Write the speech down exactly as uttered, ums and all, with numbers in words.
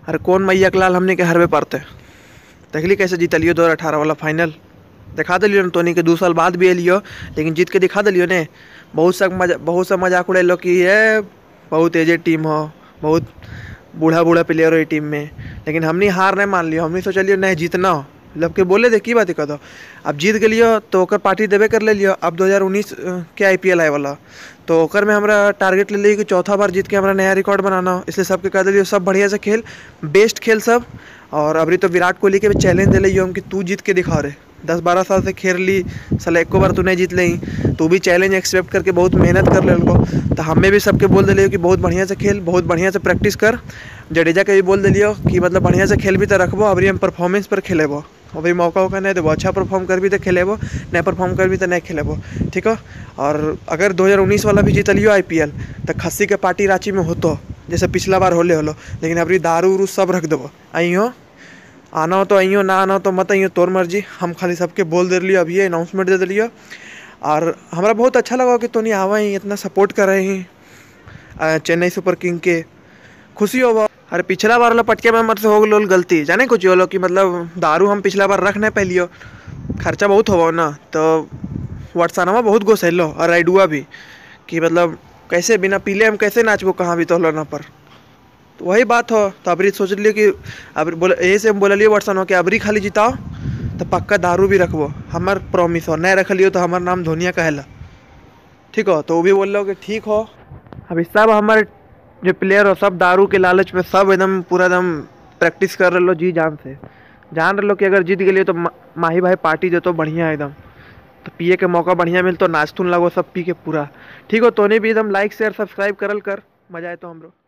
अरे कौन मैया के लाल हमने के हरवे पड़ते देखली कैसे जीतलियो दो हज़ार अठारह वाला फाइनल। दिखा दिलियो ना तोनी के दो साल बाद भी एलियो, लेकिन जीत के दिखा दिलियो ने। बहुत सा मजा बहुत सा मजाक उड़ेलो कि ये बहुत एजेड टीम हो, बहुत बूढ़ा बूढ़ा प्लेयर हो ये टीम में, लेकिन हमने हार नहीं मान लियो। हमने सोचलियो नहीं जीतना हो, मतलब के बोले दे की बात कर दो। अब जीत गलियो तो ओकर पार्टी देवे कर ले लियो। अब दो हज़ार उन्नीस के आई पी एल आए वाला, तो ओकर में हमारा टारगेट ले लियो कि चौथा बार जीत के हमारा नया रिकॉर्ड बनाना हो। इसलिए सबके कह दिलियो सब बढ़िया से खेल, बेस्ट खेल सब। और अभी तो विराट कोहली के भी चैलेंज दे लियो हम कि तू जीत के दिखा रे। दस बारह साल से खेल ली, साला एको बार तू नहीं जीत ली, तू भी चैलेंज एक्सेप्ट करके बहुत मेहनत कर ले उनको। तो हमें भी सबके बोल दिलियो कि बहुत बढ़िया से खेल, बहुत बढ़िया से प्रैक्टिस कर। जडेजा के भी बोल दिलियो कि मतलब बढ़िया से खेल भी तो रखबो, अभी हम परफॉर्मेंस पर खेलेबो, अभी मौका वौका नहीं देबो। अच्छा परफॉर्म कर भी तो खेलेबो, नहीं परफॉर्म कर भी तो नहीं खेलेबो, ठीक है। और अगर दो हज़ार उन्नीस वाला भी जीतलियो आई पी एल तो खस्सी के पार्टी रांची में होतो, जैसे पिछला बार होले होलो। लेकिन अभी दारू उरू सब रख देबो, आई हो आना हो तो आइयो, ना आना हो तो मत आइयो, तोर मर्जी। हम खाली सबके बोल दे लियो, अभी अनाउंसमेंट दे दिलियो। और हमारा बहुत अच्छा लगा कि तोनी आवा ही, इतना सपोर्ट कर रहे हैं चेन्नई सुपर किंग के, खुशी हो। अरे पिछला बार वाला पटके में मत से हो गलो गलती, जाने कुछ हो लो कि मतलब दारू हम पिछला बार रख नहीं पैलियो, खर्चा बहुत हो ना। तो व्हाट्सअनमा बहुत घुसेलो और राइडुआ भी कि मतलब कैसे बिना पीले हम कैसे नाचबो कहाँ भी तो ना पर। तो वही बात हो। तो अबरी सोच लियो कि अब बोले यही से हम बोल लियो व्हाट्सअप कि अबरी खाली जिताओ तो पक्का दारू भी रखबो, हमार प्रॉमिस हो। नहीं रख लियो तो हमार नाम धोनिया कहेला, ठीक हो। तो वो भी बोल लो कि ठीक हो। अभी सब हमारे जो प्लेयर हो सब दारू के लालच में सब एकदम पूरा एकदम प्रैक्टिस कर रहे लो जी जान से। जान रहे लो कि अगर जीत गए तो माही भाई पार्टी देतो बढ़िया एकदम, तो पिए के मौका बढ़िया मिलतो, नाचतून लगो सब पी के पूरा, ठीक हो। तो नहीं भी एकदम लाइक शेयर सब्सक्राइब करल कर, मजा आए तो हमरो।